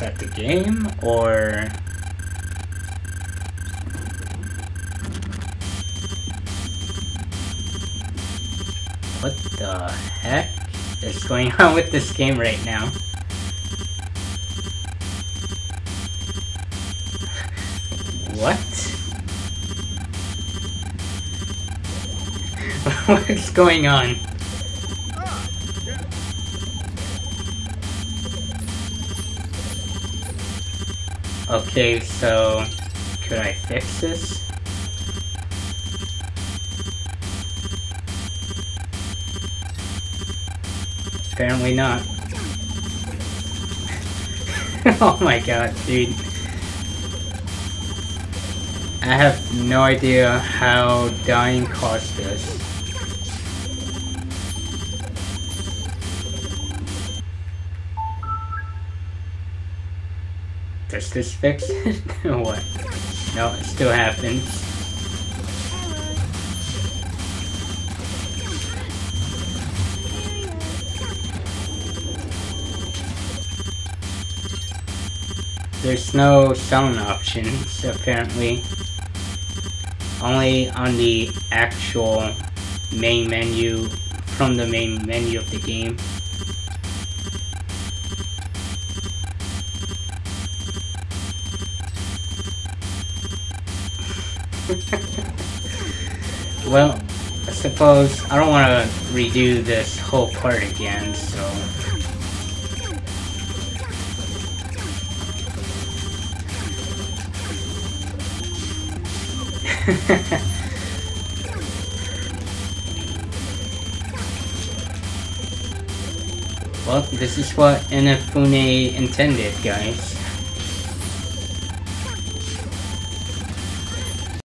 that the game, or... What the heck is going on with this game right now? What? What's going on? Okay, so could I fix this? Apparently not. Oh my god, dude. I have no idea how dying caused this. Does this fix it? What? No, it still happens. There's no sound options, apparently. Only on the actual main menu, from the main menu of the game. Well, I suppose I don't want to redo this whole part again, so... Well, this is what Inafune intended, guys.